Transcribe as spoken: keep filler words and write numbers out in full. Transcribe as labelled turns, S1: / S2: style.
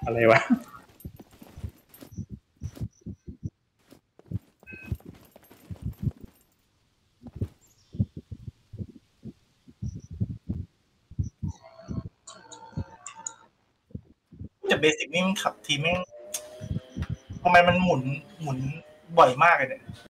S1: อะไรวะ
S2: แต่เบสิกนี่มันขับทีแม่งทำไมมันหมุนหมุนบ่อยมากเลยเนี่ย